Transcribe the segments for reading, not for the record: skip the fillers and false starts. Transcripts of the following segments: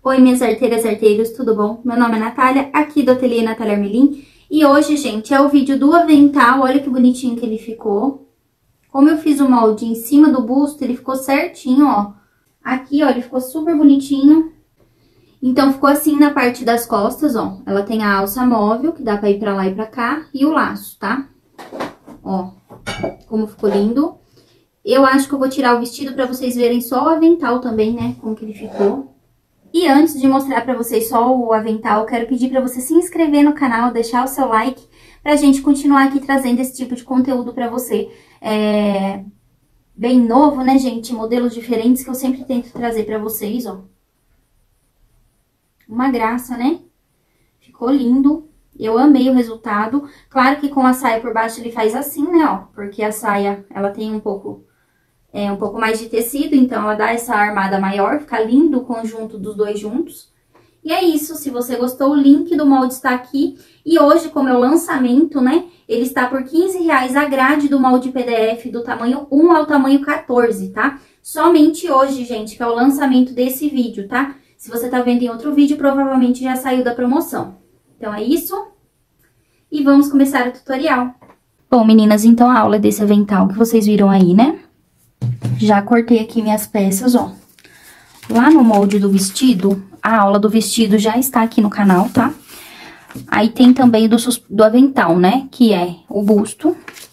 Oi, minhas arteiras e arteiros, tudo bom? Meu nome é Natália, aqui do Ateliê Natália Armelin. E hoje, gente, é o vídeo do avental. Olha que bonitinho que ele ficou. Como eu fiz o molde em cima do busto, ele ficou certinho, ó. Aqui, ó, ele ficou super bonitinho. Então, ficou assim na parte das costas, ó. Ela tem a alça móvel, que dá pra ir pra lá e pra cá, e o laço, tá? Ó, como ficou lindo. Eu acho que eu vou tirar o vestido pra vocês verem só o avental também, né? Como que ele ficou. E antes de mostrar pra vocês só o avental, quero pedir pra você se inscrever no canal, deixar o seu like, pra gente continuar aqui trazendo esse tipo de conteúdo pra você. Bem novo, né, gente? Modelos diferentes que eu sempre tento trazer pra vocês, ó. Uma graça, né? Ficou lindo. Eu amei o resultado. Claro que com a saia por baixo ele faz assim, né, ó. Porque a saia, ela tem um pouco mais de tecido, então ela dá essa armada maior, fica lindo o conjunto dos dois juntos. E é isso, se você gostou, o link do molde está aqui. E hoje, como é o lançamento, né, ele está por R$15 a grade do molde PDF do tamanho 1 ao tamanho 14, tá? Somente hoje, gente, que é o lançamento desse vídeo, tá? Se você tá vendo em outro vídeo, provavelmente já saiu da promoção. Então é isso. E vamos começar o tutorial. Bom, meninas, então a aula é desse avental que vocês viram aí, né? Já cortei aqui minhas peças, ó. Lá no molde do vestido, a aula do vestido já está aqui no canal, tá? Aí tem também do avental, né? Que é o busto.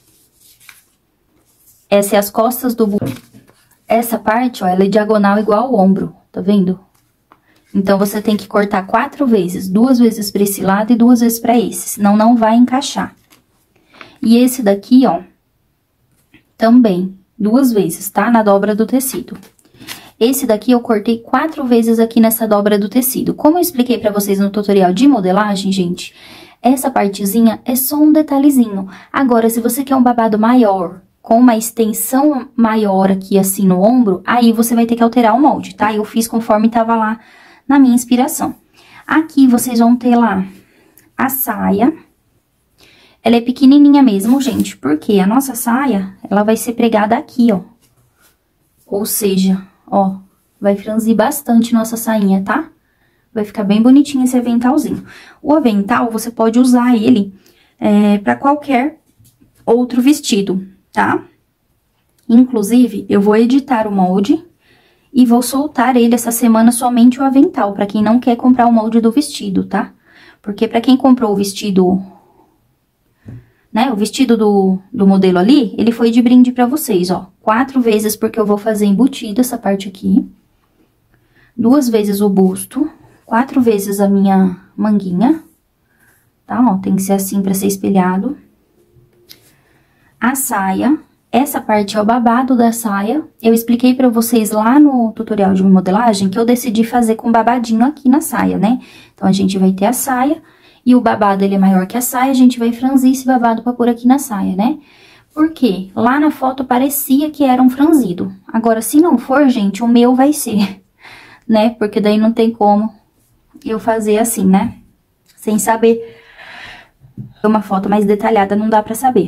Essa é as costas do busto. Essa parte, ó, ela é diagonal igual ao ombro, tá vendo? Então, você tem que cortar 4 vezes. 2 vezes pra esse lado e 2 vezes pra esse, senão não vai encaixar. E esse daqui, ó, também 2 vezes, tá? Na dobra do tecido. Esse daqui eu cortei 4 vezes aqui nessa dobra do tecido. Como eu expliquei pra vocês no tutorial de modelagem, gente, essa partezinha é só um detalhezinho. Agora, se você quer um babado maior, com uma extensão maior aqui assim no ombro, aí você vai ter que alterar o molde, tá? Eu fiz conforme tava lá na minha inspiração. Aqui vocês vão ter lá a saia. Ela é pequenininha mesmo, gente, porque a nossa saia, ela vai ser pregada aqui, ó. Ou seja, ó, vai franzir bastante nossa sainha, tá? Vai ficar bem bonitinho esse aventalzinho. O avental, você pode usar ele pra qualquer outro vestido, tá? Inclusive, eu vou editar o molde e vou soltar ele essa semana somente o avental, pra quem não quer comprar o molde do vestido, tá? Porque pra quem comprou o vestido, né, o vestido do modelo ali, ele foi de brinde pra vocês, ó. 4 vezes, porque eu vou fazer embutido essa parte aqui. 2 vezes o busto. 4 vezes a minha manguinha. Tá, ó, tem que ser assim pra ser espelhado. A saia. Essa parte é o babado da saia. Eu expliquei pra vocês lá no tutorial de modelagem que eu decidi fazer com babadinho aqui na saia, né? Então, a gente vai ter a saia e o babado, ele é maior que a saia, a gente vai franzir esse babado pra pôr aqui na saia, né? Porque lá na foto parecia que era um franzido. Agora, se não for, gente, o meu vai ser, né? Porque daí não tem como eu fazer assim, né? Sem saber. Uma foto mais detalhada não dá pra saber.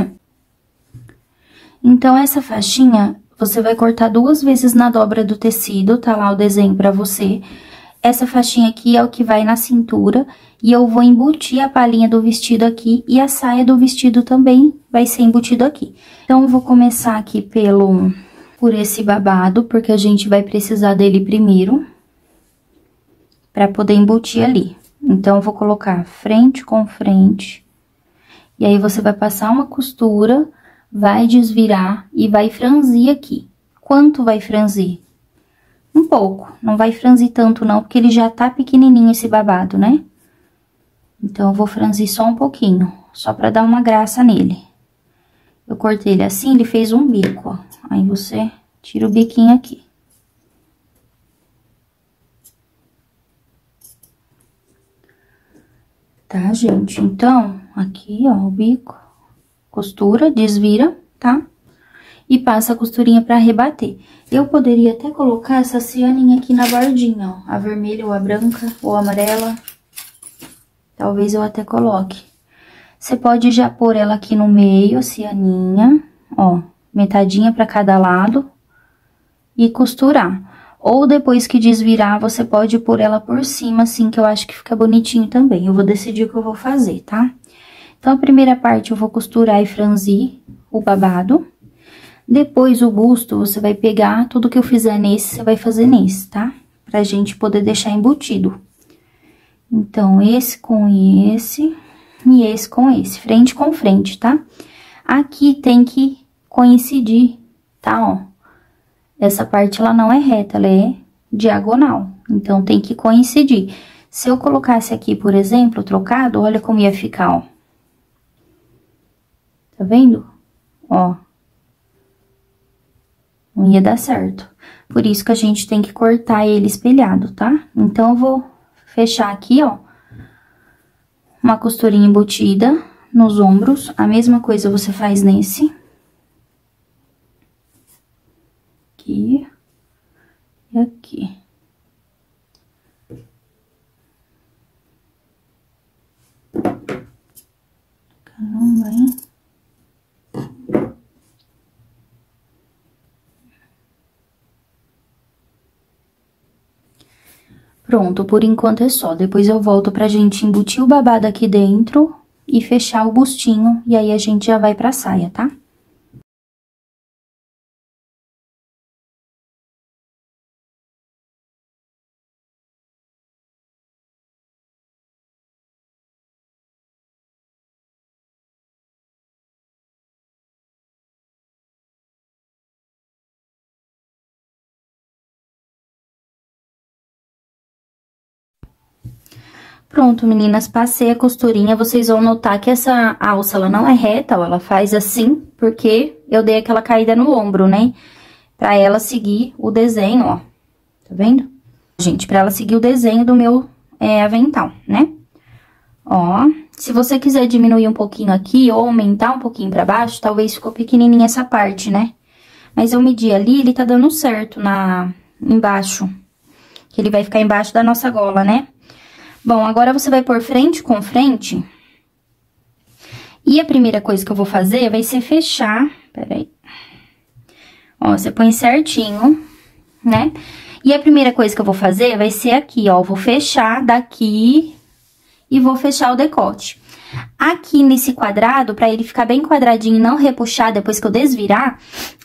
Então, essa faixinha, você vai cortar 2 vezes na dobra do tecido, tá lá o desenho pra você. Essa faixinha aqui é o que vai na cintura, e eu vou embutir a palhinha do vestido aqui, e a saia do vestido também vai ser embutido aqui. Então, eu vou começar aqui por esse babado, porque a gente vai precisar dele primeiro, pra poder embutir ali. Então, eu vou colocar frente com frente, e aí você vai passar uma costura, vai desvirar e vai franzir aqui. Quanto vai franzir? Um pouco, não vai franzir tanto não, porque ele já tá pequenininho esse babado, né? Então, eu vou franzir só um pouquinho, só pra dar uma graça nele. Eu cortei ele assim, ele fez um bico, ó. Aí, você tira o biquinho aqui. Tá, gente? Então, aqui, ó, o bico. Costura, desvira, tá? E passa a costurinha pra rebater. Eu poderia até colocar essa cianinha aqui na bordinha, ó. A vermelha ou a branca ou a amarela. Talvez eu até coloque. Você pode já pôr ela aqui no meio, a cianinha, ó. Metadinha pra cada lado. E costurar. Ou depois que desvirar, você pode pôr ela por cima, assim, que eu acho que fica bonitinho também. Eu vou decidir o que eu vou fazer, tá? Então, a primeira parte eu vou costurar e franzir o babado. Depois, o busto, você vai pegar tudo que eu fizer nesse, você vai fazer nesse, tá? Pra gente poder deixar embutido. Então, esse com esse e esse com esse, frente com frente, tá? Aqui tem que coincidir, tá, ó. Essa parte, ela não é reta, ela é diagonal. Então, tem que coincidir. Se eu colocasse aqui, por exemplo, trocado, olha como ia ficar, ó. Tá vendo? Ó. Não ia dar certo. Por isso que a gente tem que cortar ele espelhado, tá? Então, eu vou fechar aqui, ó. Uma costurinha embutida nos ombros. A mesma coisa você faz nesse. Aqui. E aqui. Caramba, hein? Pronto, por enquanto é só. Depois eu volto pra gente embutir o babado aqui dentro e fechar o bustinho. E aí, a gente já vai pra saia, tá? Pronto, meninas, passei a costurinha. Vocês vão notar que essa alça, ela não é reta, ó, ela faz assim, porque eu dei aquela caída no ombro, né? Pra ela seguir o desenho, ó. Tá vendo? Gente, pra ela seguir o desenho do meu avental, né? Ó, se você quiser diminuir um pouquinho aqui ou aumentar um pouquinho pra baixo, talvez ficou pequenininha essa parte, né? Mas eu medi ali, ele tá dando certo embaixo. Que ele vai ficar embaixo da nossa gola, né? Bom, agora você vai pôr frente com frente. E a primeira coisa que eu vou fazer vai ser fechar, peraí. Ó, você põe certinho, né? E a primeira coisa que eu vou fazer vai ser aqui, ó. Vou fechar daqui e vou fechar o decote. Aqui nesse quadrado, pra ele ficar bem quadradinho e não repuxar depois que eu desvirar,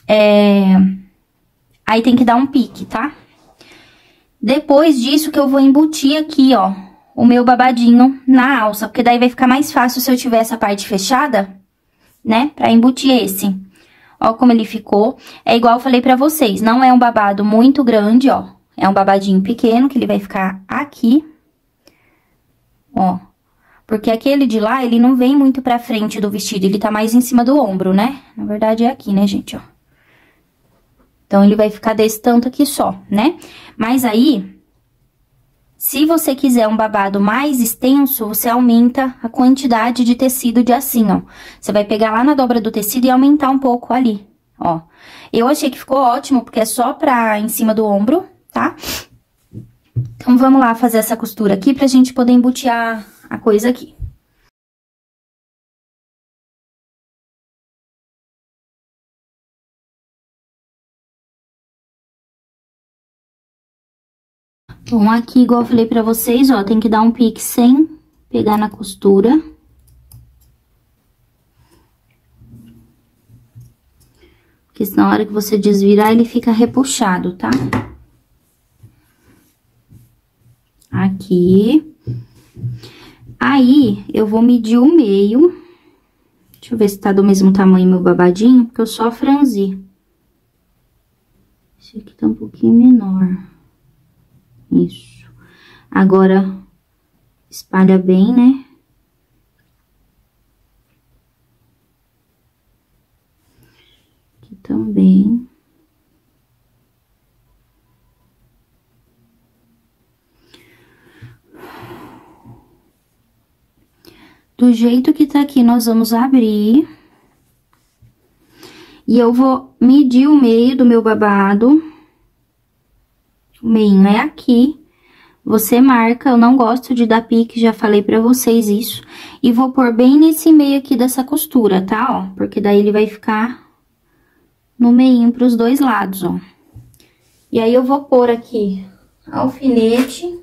aí tem que dar um pique, tá? Depois disso que eu vou embutir aqui, ó, o meu babadinho na alça, porque daí vai ficar mais fácil se eu tiver essa parte fechada, né, pra embutir esse. Ó como ele ficou. É igual eu falei pra vocês, não é um babado muito grande, ó. É um babadinho pequeno, que ele vai ficar aqui. Ó. Porque aquele de lá, ele não vem muito pra frente do vestido, ele tá mais em cima do ombro, né? Na verdade, é aqui, né, gente, ó. Então, ele vai ficar desse tanto aqui só, né? Mas aí, se você quiser um babado mais extenso, você aumenta a quantidade de tecido de assim, ó. Você vai pegar lá na dobra do tecido e aumentar um pouco ali, ó. Eu achei que ficou ótimo, porque é só pra em cima do ombro, tá? Então, vamos lá fazer essa costura aqui pra gente poder embutir a coisa aqui. Bom, aqui, igual eu falei pra vocês, ó, tem que dar um pique sem pegar na costura. Porque na hora que você desvirar, ele fica repuxado, tá? Aqui. Aí, eu vou medir o meio. Deixa eu ver se tá do mesmo tamanho meu babadinho, porque eu só franzi. Esse aqui tá um pouquinho menor. Isso. Agora, espalha bem, né? Aqui também. Do jeito que tá aqui, nós vamos abrir. E eu vou medir o meio do meu babado. O meio é aqui. Você marca, eu não gosto de dar pique, já falei pra vocês isso. E vou pôr bem nesse meio aqui dessa costura, tá, ó? Porque daí ele vai ficar no meio pros dois lados, ó. E aí, eu vou pôr aqui alfinete.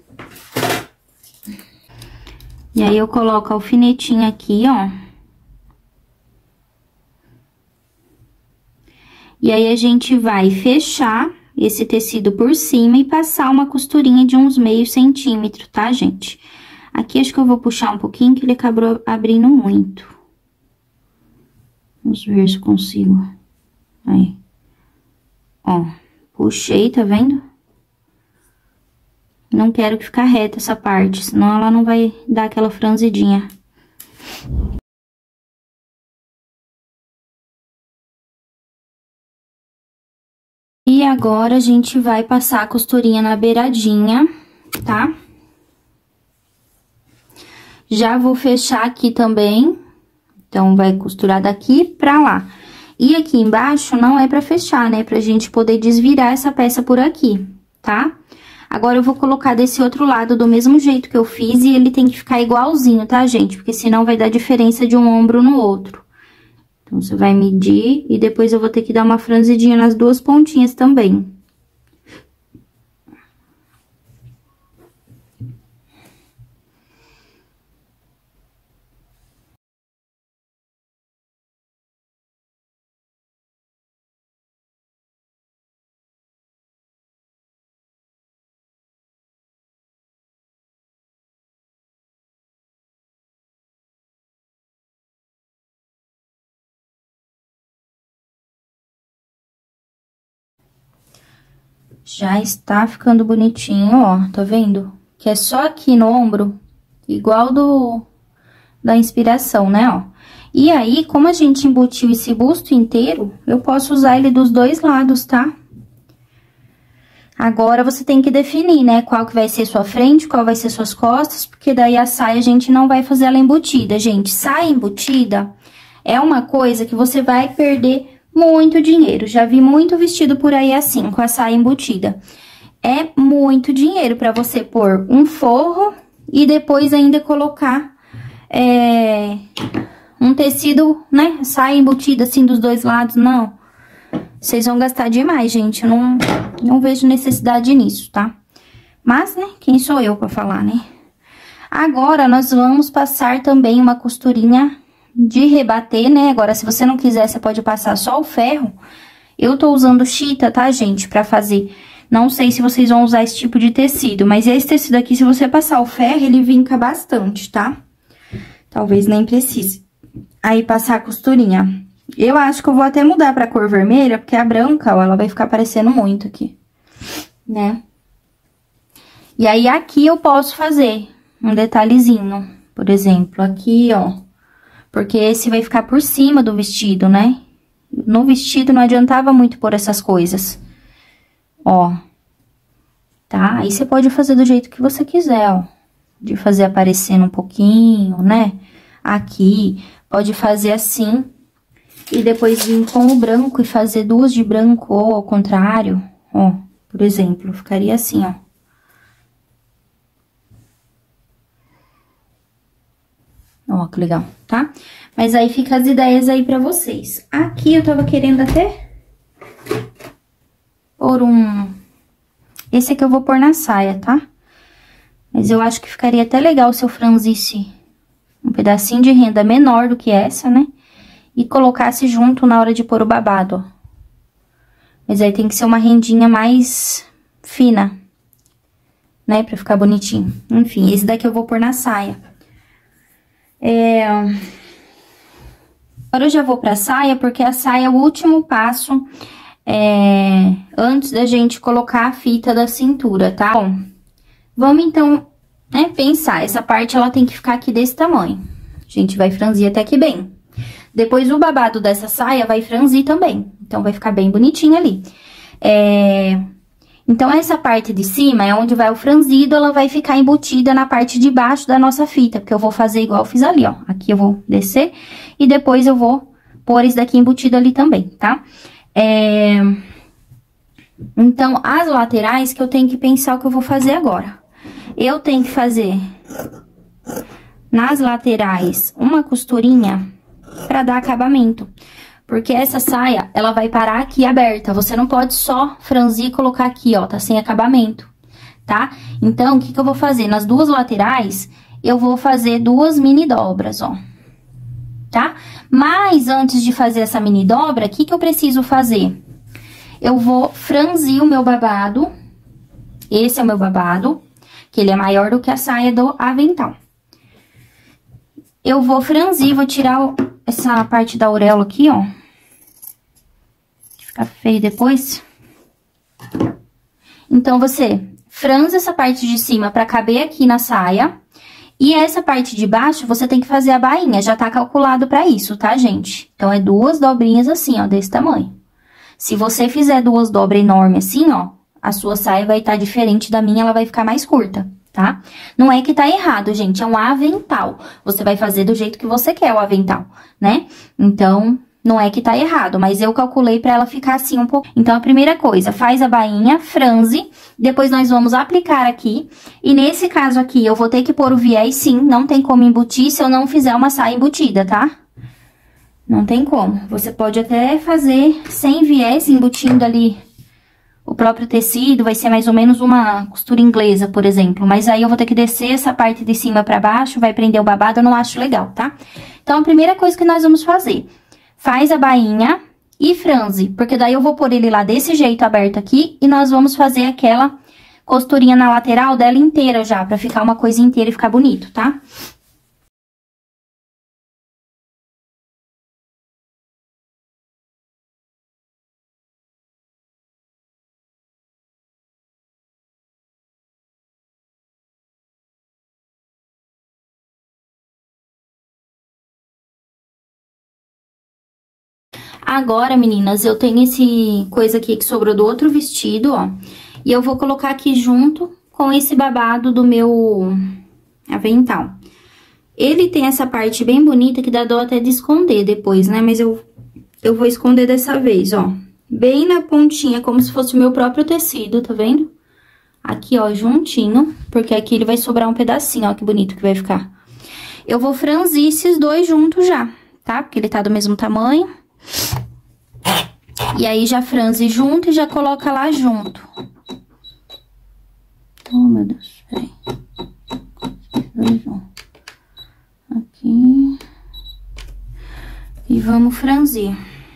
E aí, eu coloco a alfinetinha aqui, ó. E aí, a gente vai fechar esse tecido por cima e passar uma costurinha de uns meio centímetro, tá, gente? Aqui, acho que eu vou puxar um pouquinho, que ele acabou abrindo muito. Vamos ver se consigo. Aí. Ó, puxei, tá vendo? Não quero que fique reta essa parte, senão ela não vai dar aquela franzidinha. E agora, a gente vai passar a costurinha na beiradinha, tá? Já vou fechar aqui também, então, vai costurar daqui pra lá. E aqui embaixo não é pra fechar, né? Pra gente poder desvirar essa peça por aqui, tá? Agora, eu vou colocar desse outro lado do mesmo jeito que eu fiz e ele tem que ficar igualzinho, tá, gente? Porque senão vai dar diferença de um ombro no outro. Então, você vai medir e depois eu vou ter que dar uma franzidinha nas duas pontinhas também. Já está ficando bonitinho, ó, tá vendo? Que é só aqui no ombro, igual da inspiração, né, ó. E aí, como a gente embutiu esse busto inteiro, eu posso usar ele dos dois lados, tá? Agora, você tem que definir, né, qual que vai ser sua frente, qual vai ser suas costas, porque daí a saia a gente não vai fazer ela embutida, gente. Saia embutida é uma coisa que você vai perder muito dinheiro. Já vi muito vestido por aí assim, com a saia embutida. É muito dinheiro pra você pôr um forro e depois ainda colocar um tecido, né, saia embutida assim dos dois lados, não. Vocês vão gastar demais, gente. Eu não vejo necessidade nisso, tá? Mas, né, quem sou eu pra falar, né? Agora, nós vamos passar também uma costurinha de rebater, né? Agora, se você não quiser, você pode passar só o ferro. Eu tô usando chita, tá, gente, pra fazer. Não sei se vocês vão usar esse tipo de tecido, mas esse tecido aqui, se você passar o ferro, ele vinca bastante, tá? Talvez nem precise. Aí, passar a costurinha. Eu acho que eu vou até mudar pra cor vermelha, porque a branca, ó, ela vai ficar aparecendo muito aqui, né? E aí, aqui eu posso fazer um detalhezinho, por exemplo, aqui, ó. Porque esse vai ficar por cima do vestido, né? No vestido não adiantava muito pôr essas coisas. Ó. Tá? Aí você pode fazer do jeito que você quiser, ó. De fazer aparecendo um pouquinho, né? Aqui. Pode fazer assim. E depois vir com o branco e fazer duas de branco ou ao contrário. Ó, por exemplo, ficaria assim, ó. Ó, que legal, tá? Mas aí fica as ideias aí pra vocês. Aqui eu tava querendo até pôr esse aqui eu vou pôr na saia, tá? Mas eu acho que ficaria até legal se eu franzisse um pedacinho de renda menor do que essa, né? E colocasse junto na hora de pôr o babado, ó. Mas aí tem que ser uma rendinha mais fina, né? Pra ficar bonitinho. Enfim, esse daqui eu vou pôr na saia. Agora eu já vou pra saia, porque a saia é o último passo antes da gente colocar a fita da cintura, tá? Bom, vamos então, né, pensar. Essa parte, ela tem que ficar aqui desse tamanho. A gente vai franzir até aqui bem. Depois, o babado dessa saia vai franzir também. Então, vai ficar bem bonitinho ali. Então, essa parte de cima é onde vai o franzido, ela vai ficar embutida na parte de baixo da nossa fita, porque eu vou fazer igual eu fiz ali, ó. Aqui eu vou descer e depois eu vou pôr esse daqui embutido ali também, tá? Então, as laterais que eu tenho que pensar o que eu vou fazer agora. Eu tenho que fazer nas laterais uma costurinha pra dar acabamento. Porque essa saia, ela vai parar aqui aberta. Você não pode só franzir e colocar aqui, ó, tá sem acabamento, tá? Então, o que que eu vou fazer? Nas duas laterais, eu vou fazer 2 mini dobras, ó. Tá? Mas, antes de fazer essa mini dobra, o que que eu preciso fazer? Eu vou franzir o meu babado. Esse é o meu babado, que ele é maior do que a saia do avental. Eu vou franzir, vou tirar essa parte da auréola aqui, ó. Fica feio depois. Então, você franze essa parte de cima pra caber aqui na saia. E essa parte de baixo, você tem que fazer a bainha, já tá calculado pra isso, tá, gente? Então, é 2 dobrinhas assim, ó, desse tamanho. Se você fizer 2 dobras enormes assim, ó, a sua saia vai estar diferente da minha, ela vai ficar mais curta, tá? Não é que tá errado, gente, é um avental. Você vai fazer do jeito que você quer o avental, né? Então, não é que tá errado, mas eu calculei pra ela ficar assim um pouco. Então, a primeira coisa, faz a bainha, franze, depois nós vamos aplicar aqui. E nesse caso aqui, eu vou ter que pôr o viés sim, não tem como embutir se eu não fizer uma saia embutida, tá? Não tem como. Você pode até fazer sem viés, embutindo ali o próprio tecido, vai ser mais ou menos uma costura inglesa, por exemplo. Mas aí eu vou ter que descer essa parte de cima pra baixo, vai prender o babado, eu não acho legal, tá? Então, a primeira coisa que nós vamos fazer... Faz a bainha e franze, porque daí eu vou pôr ele lá desse jeito aberto aqui e nós vamos fazer aquela costurinha na lateral dela inteira já, pra ficar uma coisa inteira e ficar bonito, tá? Agora, meninas, eu tenho esse coisa aqui que sobrou do outro vestido, ó. E eu vou colocar aqui junto com esse babado do meu avental. Ele tem essa parte bem bonita que dá dó até de esconder depois, né? Mas eu vou esconder dessa vez, ó. Bem na pontinha, como se fosse o meu próprio tecido, tá vendo? Aqui, ó, juntinho, porque aqui ele vai sobrar um pedacinho, ó, que bonito que vai ficar. Eu vou franzir esses dois juntos já, tá? Porque ele tá do mesmo tamanho. E aí, já franze junto e já coloca lá junto. Oh, meu Deus, peraí. Aqui. E vamos franzir.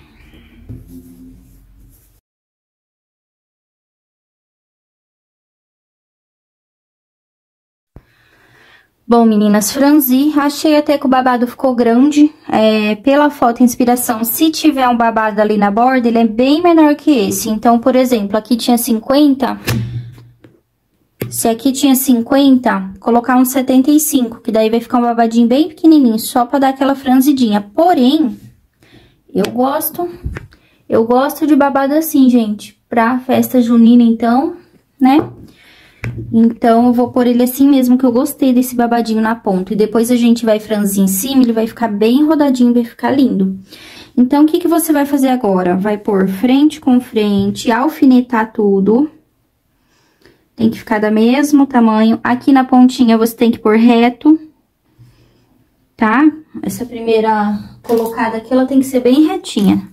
Bom, meninas, franzi, achei até que o babado ficou grande, pela foto inspiração, se tiver um babado ali na borda, ele é bem menor que esse. Então, por exemplo, aqui tinha 50, se aqui tinha 50, colocar uns 75, que daí vai ficar um babadinho bem pequenininho, só pra dar aquela franzidinha. Porém, eu gosto de babado assim, gente, pra festa junina, então, né? Então, eu vou pôr ele assim mesmo, que eu gostei desse babadinho na ponta. E depois a gente vai franzir em cima, ele vai ficar bem rodadinho, vai ficar lindo. Então, o que que você vai fazer agora? Vai pôr frente com frente, alfinetar tudo. Tem que ficar do mesmo tamanho. Aqui na pontinha, você tem que pôr reto, tá? Essa primeira colocada aqui, ela tem que ser bem retinha.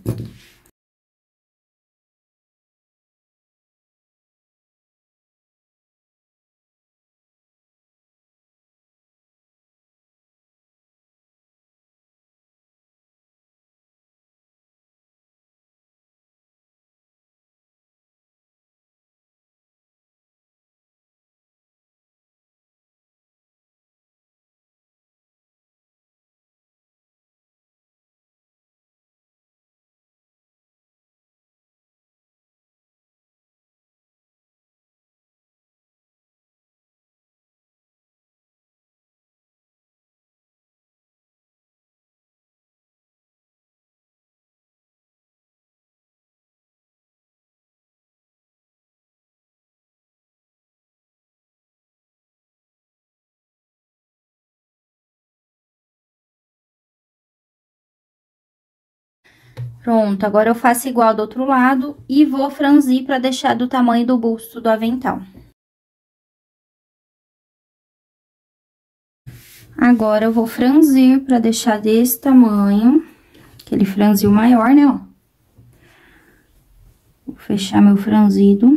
Pronto, agora eu faço igual do outro lado e vou franzir pra deixar do tamanho do busto do avental. Agora, eu vou franzir pra deixar desse tamanho, aquele franzil maior, né, ó. Vou fechar meu franzido.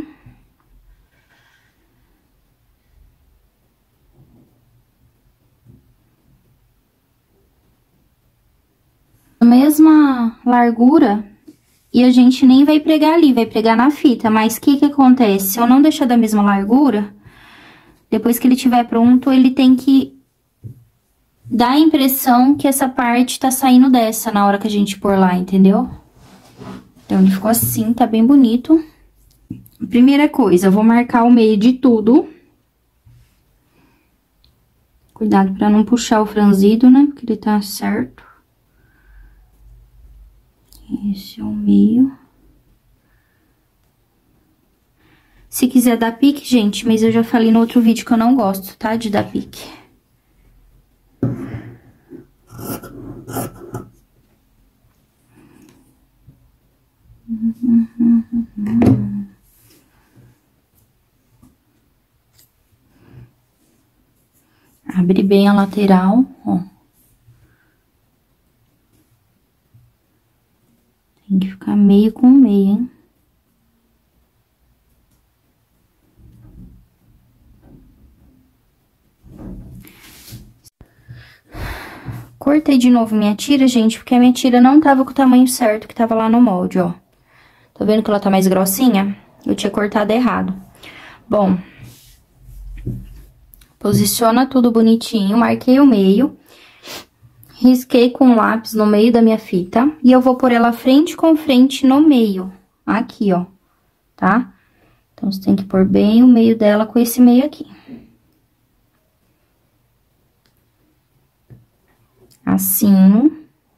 Mesma largura, e a gente nem vai pregar ali, vai pregar na fita. Mas o que acontece? Se eu não deixar da mesma largura, depois que ele estiver pronto, ele tem que dar a impressão que essa parte tá saindo dessa na hora que a gente pôr lá, entendeu? Então, ele ficou assim, tá bem bonito. Primeira coisa, eu vou marcar o meio de tudo. Cuidado pra não puxar o franzido, né? Porque ele tá certo. Esse é o meio. Se quiser dar pique, gente, mas eu já falei no outro vídeo que eu não gosto, tá? De dar pique. Abre bem a lateral, ó. Tem que ficar meio com meio, hein? Cortei de novo minha tira, gente, porque a minha tira não tava com o tamanho certo que tava lá no molde, ó. Tá vendo que ela tá mais grossinha? Eu tinha cortado errado. Bom, posiciona tudo bonitinho, marquei o meio. Risquei com o lápis no meio da minha fita. E eu vou pôr ela frente com frente no meio. Aqui, ó. Tá? Então, você tem que pôr bem o meio dela com esse meio aqui. Assim.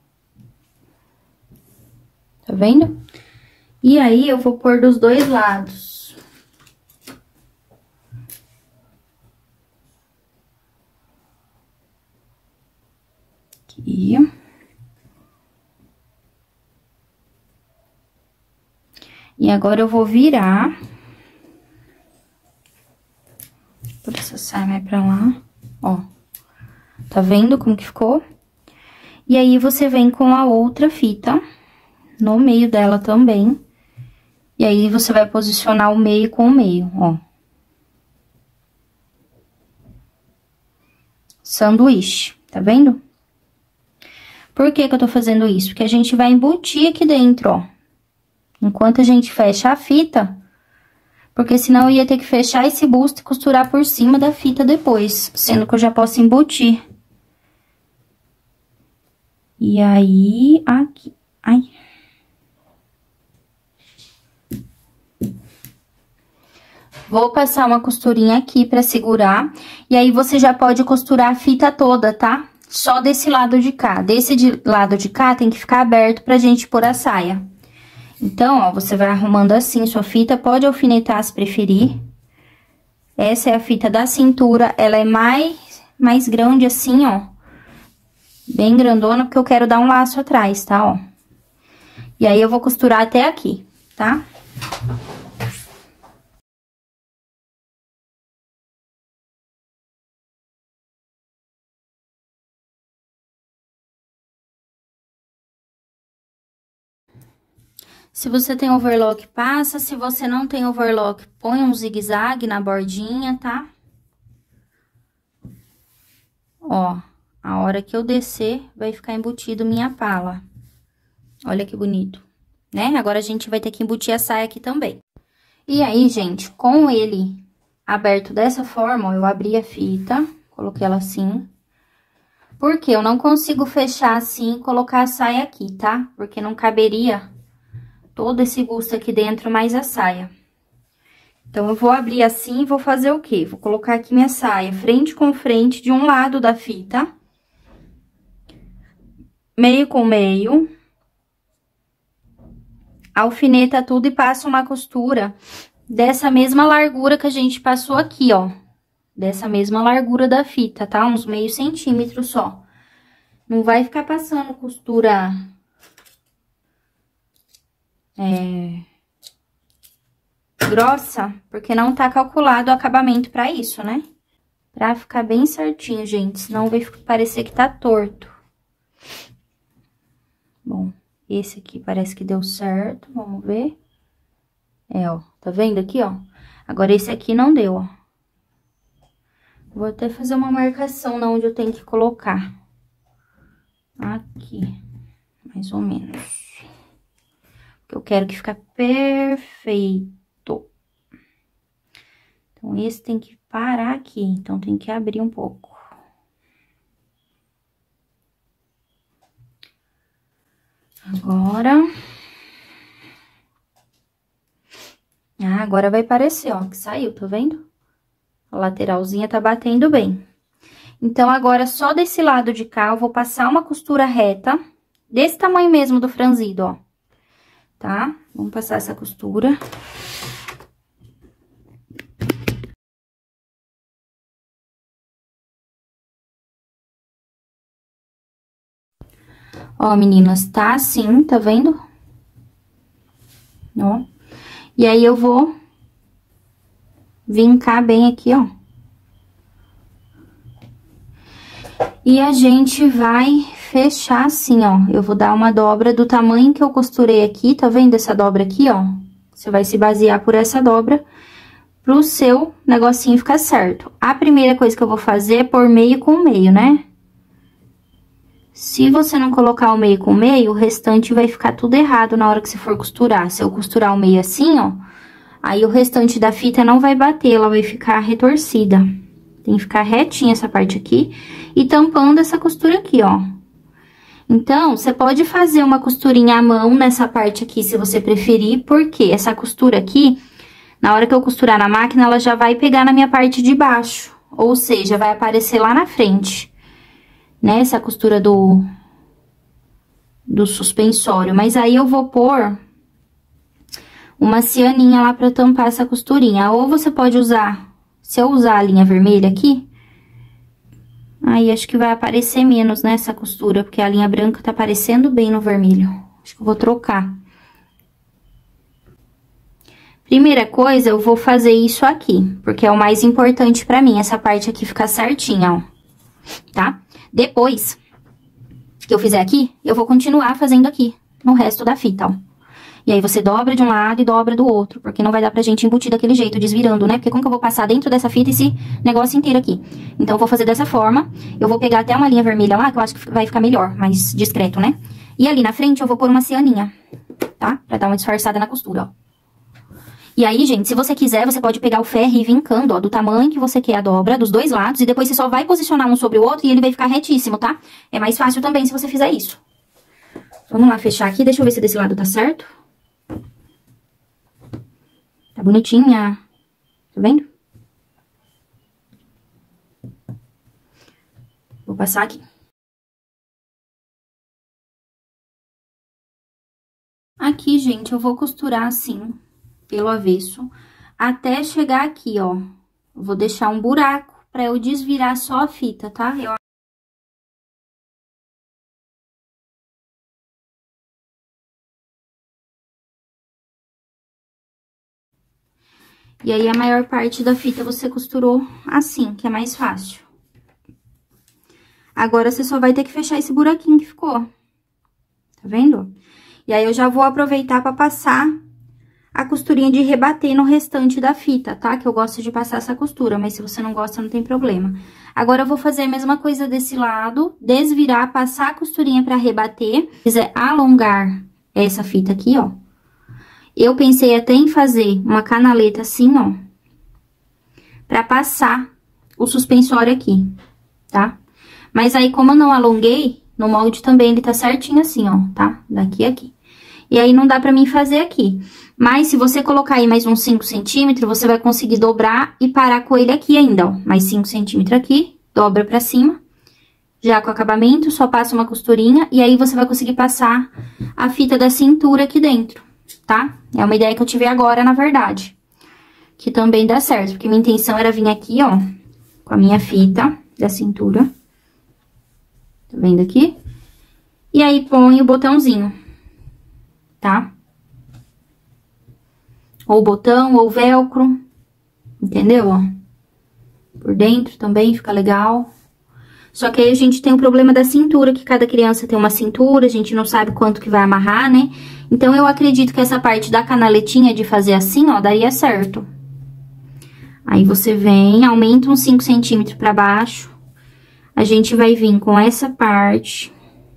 Tá vendo? E aí, eu vou pôr dos dois lados. Aqui. E agora, eu vou virar. Por essa saia mais pra lá, ó. Tá vendo como que ficou? E aí, você vem com a outra fita no meio dela também. E aí, você vai posicionar o meio com o meio, ó. Sanduíche, tá vendo? Por que que eu tô fazendo isso? Porque a gente vai embutir aqui dentro, ó. Enquanto a gente fecha a fita, porque senão eu ia ter que fechar esse busto e costurar por cima da fita depois, sendo que eu já posso embutir. E aí, aqui, ai. Vou passar uma costurinha aqui pra segurar, e aí você já pode costurar a fita toda, tá? Só desse lado de cá. Lado de cá tem que ficar aberto pra gente pôr a saia. Então, ó, você vai arrumando assim sua fita, pode alfinetar se preferir. Essa é a fita da cintura, ela é mais grande assim, ó. Bem grandona, porque eu quero dar um laço atrás, tá, ó. E aí, eu vou costurar até aqui, tá? Se você tem overlock, passa. Se você não tem overlock, põe um zigue-zague na bordinha, tá? Ó, a hora que eu descer, vai ficar embutido minha pala. Olha que bonito, né? Agora, a gente vai ter que embutir a saia aqui também. E aí, gente, com ele aberto dessa forma, ó, eu abri a fita, coloquei ela assim. Porque eu não consigo fechar assim e colocar a saia aqui, tá? Porque não caberia todo esse busto aqui dentro, mais a saia. Então, eu vou abrir assim e vou fazer o quê? Vou colocar aqui minha saia frente com frente de um lado da fita. Meio com meio. Alfineta tudo e passa uma costura dessa mesma largura que a gente passou aqui, ó. Dessa mesma largura da fita, tá? Uns meio centímetro só. Não vai ficar passando costura... grossa, porque não tá calculado o acabamento pra isso, né? Pra ficar bem certinho, gente, senão vai parecer que tá torto. Bom, Esse aqui parece que deu certo, vamos ver. É, ó, tá vendo aqui, ó? Agora esse aqui não deu, ó. Vou até fazer uma marcação na onde eu tenho que colocar. Aqui, mais ou menos. Porque eu quero que fique perfeito. Então, esse tem que parar aqui, então tem que abrir um pouco. Agora... Ah, agora vai parecer, ó, que saiu, tá vendo? A lateralzinha tá batendo bem. Então, agora, só desse lado de cá, eu vou passar uma costura reta, desse tamanho mesmo do franzido, ó. Tá? Vamos passar essa costura. Ó, meninas, tá assim, tá vendo? Ó. E aí, eu vou vincar bem aqui, ó. E a gente vai fechar assim, ó. Eu vou dar uma dobra do tamanho que eu costurei aqui, tá vendo essa dobra aqui, ó? Você vai se basear por essa dobra pro seu negocinho ficar certo. A primeira coisa que eu vou fazer é pôr meio com meio, né? Se você não colocar o meio com meio, o restante vai ficar tudo errado na hora que você for costurar. Se eu costurar o meio assim, ó, aí o restante da fita não vai bater, ela vai ficar retorcida. Tem que ficar retinha essa parte aqui e tampando essa costura aqui, ó. Então, você pode fazer uma costurinha à mão nessa parte aqui, se você preferir, porque essa costura aqui, na hora que eu costurar na máquina, ela já vai pegar na minha parte de baixo. Ou seja, vai aparecer lá na frente, né? Essa costura do suspensório. Mas aí, eu vou pôr uma cianinha lá pra tampar essa costurinha. Ou você pode usar... Se eu usar a linha vermelha aqui, aí acho que vai aparecer menos nessa costura, porque a linha branca tá aparecendo bem no vermelho. Acho que eu vou trocar. Primeira coisa, eu vou fazer isso aqui, porque é o mais importante pra mim, essa parte aqui ficar certinha, ó. Tá? Depois que eu fizer aqui, eu vou continuar fazendo aqui, no resto da fita, ó. E aí, você dobra de um lado e dobra do outro, porque não vai dar pra gente embutir daquele jeito, desvirando, né? Porque como que eu vou passar dentro dessa fita esse negócio inteiro aqui? Então, eu vou fazer dessa forma. Eu vou pegar até uma linha vermelha lá, que eu acho que vai ficar melhor, mais discreto, né? E ali na frente, eu vou pôr uma cianinha, tá? Pra dar uma disfarçada na costura, ó. E aí, gente, se você quiser, você pode pegar o ferro e ir vincando, ó, do tamanho que você quer a dobra, dos dois lados. E depois, você só vai posicionar um sobre o outro e ele vai ficar retíssimo, tá? É mais fácil também se você fizer isso. Vamos lá, fechar aqui. Deixa eu ver se desse lado tá certo. Tá bonitinha, tá vendo? Vou passar aqui. Aqui, gente, eu vou costurar assim, pelo avesso, até chegar aqui, ó. Eu vou deixar um buraco pra eu desvirar só a fita, tá? E aí, a maior parte da fita você costurou assim, que é mais fácil. Agora, você só vai ter que fechar esse buraquinho que ficou. Tá vendo? E aí, eu já vou aproveitar pra passar a costurinha de rebater no restante da fita, tá? Que eu gosto de passar essa costura, mas se você não gosta, não tem problema. Agora, eu vou fazer a mesma coisa desse lado, desvirar, passar a costurinha pra rebater. Se quiser alongar essa fita aqui, ó. Eu pensei até em fazer uma canaleta assim, ó, pra passar o suspensório aqui, tá? Mas aí, como eu não alonguei, no molde também ele tá certinho assim, ó, tá? Daqui a aqui. E aí, não dá pra mim fazer aqui. Mas, se você colocar aí mais uns 5 centímetros, você vai conseguir dobrar e parar com ele aqui ainda, ó. Mais 5 centímetros aqui, dobra pra cima. Já com o acabamento, só passa uma costurinha e aí você vai conseguir passar a fita da cintura aqui dentro, tá? É uma ideia que eu tive agora, na verdade. Que também dá certo, porque minha intenção era vir aqui, ó, com a minha fita da cintura. Tá vendo aqui? E aí, põe o botãozinho, tá? Ou botão, ou velcro, entendeu, ó? Por dentro também fica legal. Só que aí a gente tem o problema da cintura, que cada criança tem uma cintura, a gente não sabe quanto que vai amarrar, né? Então, eu acredito que essa parte da canaletinha de fazer assim, ó, daria certo. Aí, você vem, aumenta uns 5 centímetros pra baixo. A gente vai vir com essa parte.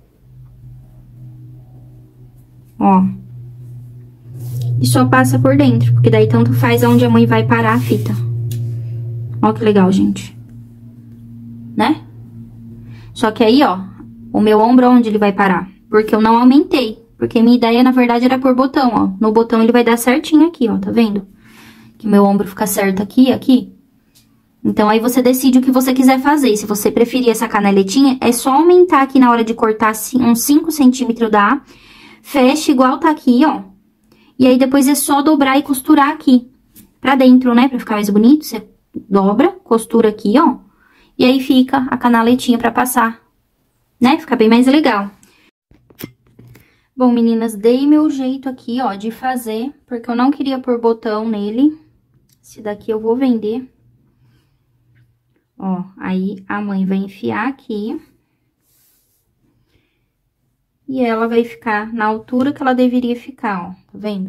Ó. E só passa por dentro, porque daí tanto faz aonde a mãe vai parar a fita. Ó que legal, gente. Né? Só que aí, ó, o meu ombro onde ele vai parar? Porque eu não aumentei. Porque minha ideia, na verdade, era por botão, ó. No botão ele vai dar certinho aqui, ó, tá vendo? Que meu ombro fica certo aqui e aqui. Então, aí você decide o que você quiser fazer. Se você preferir essa canaletinha, é só aumentar aqui na hora de cortar uns 5 centímetros dá. Fecha igual tá aqui, ó. E aí, depois é só dobrar e costurar aqui. Pra dentro, né? Pra ficar mais bonito, você dobra, costura aqui, ó. E aí, fica a canaletinha pra passar, né? Fica bem mais legal. Bom, meninas, dei meu jeito aqui, ó, de fazer, porque eu não queria pôr botão nele. Esse daqui eu vou vender. Ó, aí a mãe vai enfiar aqui. E ela vai ficar na altura que ela deveria ficar, ó, tá vendo?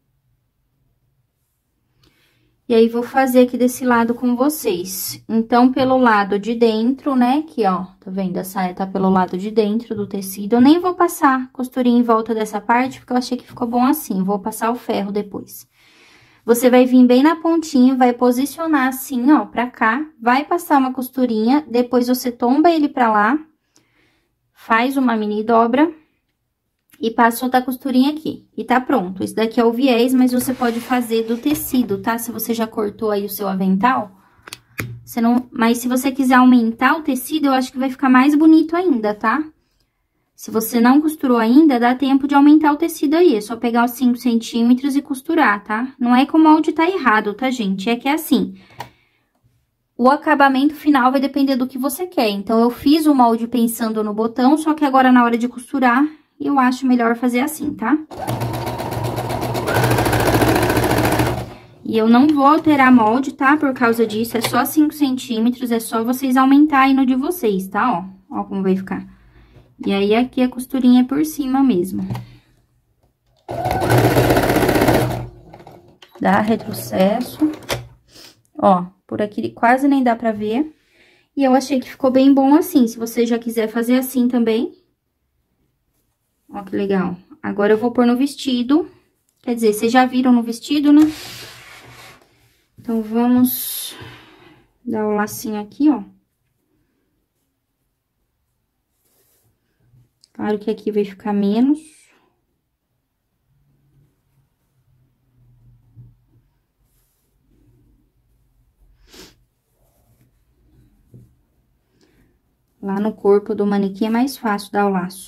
E aí, vou fazer aqui desse lado com vocês. Então, pelo lado de dentro, né, aqui, ó, tá vendo? A saia tá pelo lado de dentro do tecido. Eu nem vou passar costurinha em volta dessa parte, porque eu achei que ficou bom assim. Vou passar o ferro depois. Você vai vir bem na pontinha, vai posicionar assim, ó, pra cá. Vai passar uma costurinha, depois você tomba ele pra lá. Faz uma mini dobra. E passa outra costurinha aqui. E tá pronto. Esse daqui é o viés, mas você pode fazer do tecido, tá? Se você já cortou aí o seu avental, você não... Mas se você quiser aumentar o tecido, eu acho que vai ficar mais bonito ainda, tá? Se você não costurou ainda, dá tempo de aumentar o tecido aí. É só pegar os 5 centímetros e costurar, tá? Não é que o molde tá errado, tá, gente? É que é assim... O acabamento final vai depender do que você quer. Então, eu fiz o molde pensando no botão, só que agora, na hora de costurar... Eu acho melhor fazer assim, tá? E eu não vou alterar molde, tá? Por causa disso, é só 5 centímetros, é só vocês aumentarem no de vocês, tá? Ó, ó como vai ficar. E aí, aqui a costurinha é por cima mesmo. Dá retrocesso. Ó, por aqui quase nem dá pra ver. E eu achei que ficou bem bom assim. Se você já quiser fazer assim também... Ó, que legal. Agora, eu vou pôr no vestido. Quer dizer, vocês já viram no vestido, né? Então, vamos dar o lacinho aqui, ó. Claro que aqui vai ficar menos. Lá no corpo do manequim é mais fácil dar o laço.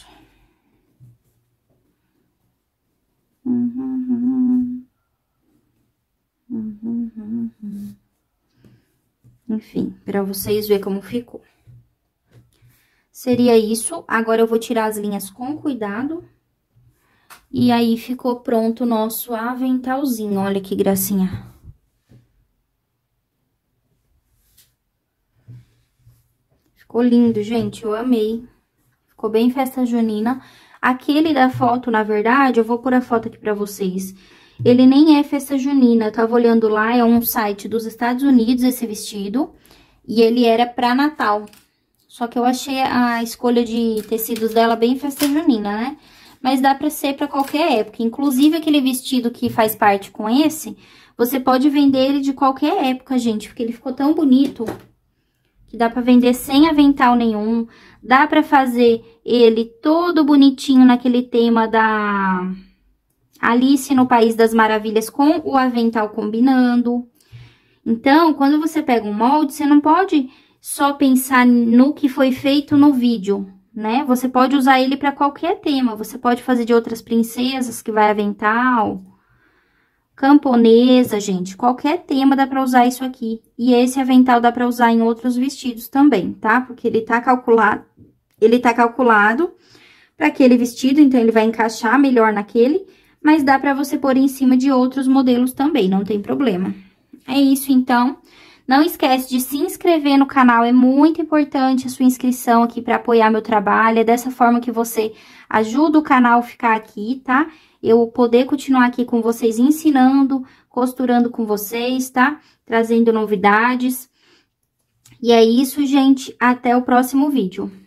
Enfim, pra vocês verem como ficou. Seria isso. Agora, eu vou tirar as linhas com cuidado. E aí, ficou pronto o nosso aventalzinho. Olha que gracinha. Ficou lindo, gente. Eu amei. Ficou bem festa junina. Aquele da foto, na verdade, eu vou pôr a foto aqui pra vocês. Ele nem é festa junina. Eu tava olhando lá, é um site dos Estados Unidos, esse vestido. E ele era pra Natal. Só que eu achei a escolha de tecidos dela bem festa junina, né? Mas dá pra ser pra qualquer época. Inclusive, aquele vestido que faz parte com esse, você pode vender ele de qualquer época, gente. Porque ele ficou tão bonito que dá pra vender sem avental nenhum. Dá pra fazer ele todo bonitinho naquele tema da Alice no País das Maravilhas com o avental combinando. Então, quando você pega um molde, você não pode só pensar no que foi feito no vídeo, né? Você pode usar ele para qualquer tema. Você pode fazer de outras princesas que vai avental, camponesa, gente. Qualquer tema dá para usar isso aqui. E esse avental dá para usar em outros vestidos também, tá? Porque ele tá calculado para aquele vestido, então ele vai encaixar melhor naquele, mas dá para você pôr em cima de outros modelos também, não tem problema. É isso, então. Não esquece de se inscrever no canal, é muito importante a sua inscrição aqui para apoiar meu trabalho. É dessa forma que você ajuda o canal a ficar aqui, tá? Eu poder continuar aqui com vocês ensinando, costurando com vocês, tá? Trazendo novidades. E é isso, gente. Até o próximo vídeo.